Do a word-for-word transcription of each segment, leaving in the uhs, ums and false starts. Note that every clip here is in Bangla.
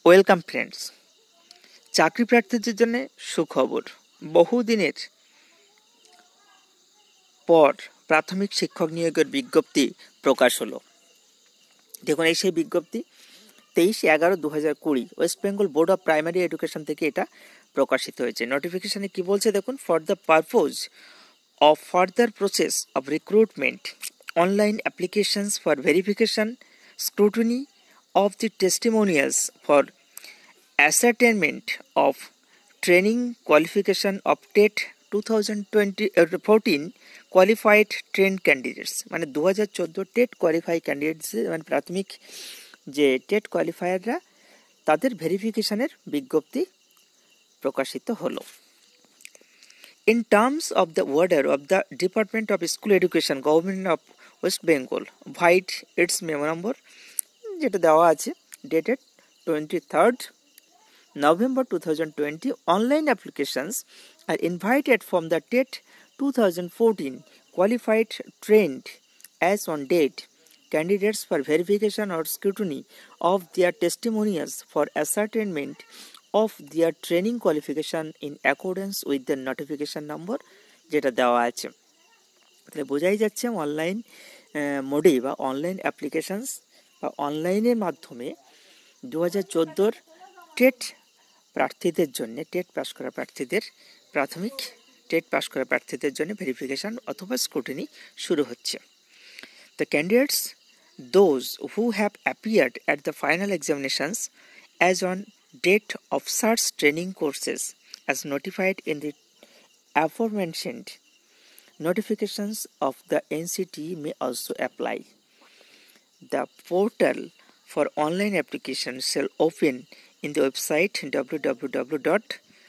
ওয়েলকাম ফ্রেন্ডস, চাকরি প্রার্থীদের জন্য সুখবর। বহুদিনের পর প্রাথমিক শিক্ষক নিয়োগের বিজ্ঞপ্তি প্রকাশ হলো। দেখুন, এই সেই বিজ্ঞপ্তি তেইশ এগারো দু হাজার কুড়ি West Bengal board of primary education থেকে এটা প্রকাশিত হয়েছে। নোটিফিকেশনে কি বলছে দেখুন, for the purpose of further process of recruitment online applications for verification scrutiny of the testimonials for ascertainment of training qualification of T E T twenty fourteen qualified trained candidates মানে দু হাজার চোদ্দো টেট কোয়ালিফাই ক্যান্ডিডেটস মানে প্রাথমিক যে টেট কোয়ালিফায়াররা তাদের ভেরিফিকেশনের বিজ্ঞপ্তি প্রকাশিত হলো। In terms of the order of the Department of School Education, Government of West Bengal, vide its memo number যেটা দেওয়া আছে, dated twenty-third November twenty twenty, online applications are invited from the T E T twenty fourteen qualified trained as on date candidates for verification or scrutiny of their testimonials for ascertainment of their training qualification in accordance with the notification number যেটা দেওয়া আছে। তাহলে বোঝাই যাচ্ছে অনলাইন মোডে বা অনলাইন অ্যাপ্লিকেশনস বা অনলাইনের মাধ্যমে দু হাজার চোদ্দোর টেট প্রার্থীদের জন্য টেট পাস করা প্রার্থীদের প্রাথমিক টেট পাস করা প্রার্থীদের জন্য ভেরিফিকেশন অথবা স্ক্রুটিনি শুরু হচ্ছে। The candidates those who have appeared at the final examinations as on date of সার্চ training courses as notified in the aforementioned notifications of the N C T may also apply. The portal for online application shall open in the website w w w dot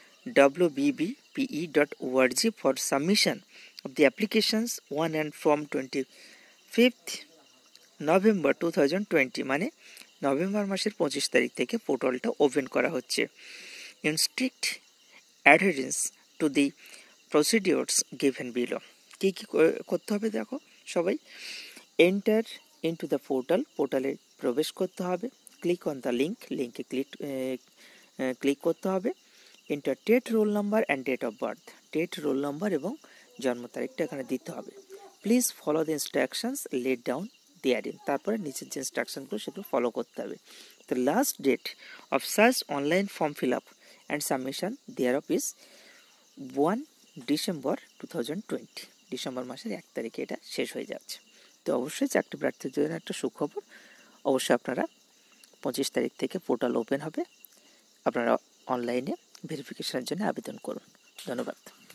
w b b p e dot org for submission of the applications on and from twenty-fifth November twenty twenty মানে নভেম্বর মাসের পঁচিশ তারিখ থেকে পোর্টালটা ওপেন করা হচ্ছে। In strict adherence to the procedures given below, কী কী করতে হবে দেখো সবাই, এন্টার ইনটু দ্য পোর্টাল, পোর্টালে প্রবেশ করতে হবে, ক্লিক অন দ্য লিঙ্ক, লিঙ্কে ক্লিক ক্লিক করতে হবে, enter TET roll number and date of birth, TET roll number এবং জন্ম তারিখটা এখানে দিতে হবে। Please follow the instructions laid down therein, তারপরে নিচের যে ইনস্ট্রাকশনগুলো সেগুলো ফলো করতে হবে। দ্য লাস্ট ডেট অফ সার্চ online form fill up and submission thereof is one December two thousand twenty, December মাসের এক তারিখে এটা শেষ হয়ে যাচ্ছে। তো অবশ্যই চাকরি প্রার্থীদের জন্য একটা সুখবর, অবশ্যই আপনারা পঁচিশ তারিখ থেকে পোর্টাল ওপেন হবে, আপনারা অনলাইনে ভেরিফিকেশনের জন্য আবেদন করুন। ধন্যবাদ।